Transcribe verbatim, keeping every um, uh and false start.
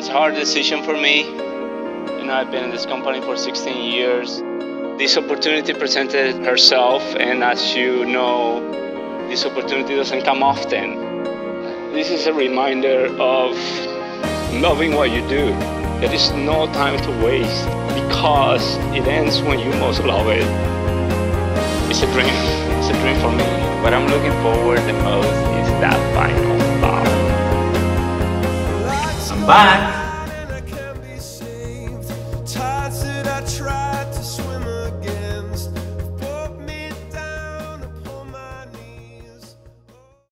It's a hard decision for me. You know, I've been in this company for sixteen years. This opportunity presented herself, and as you know, this opportunity doesn't come often. This is a reminder of loving what you do. There is no time to waste because it ends when you most love it. It's a dream. It's a dream for me. What I'm looking forward the most is that final bow. I'm back.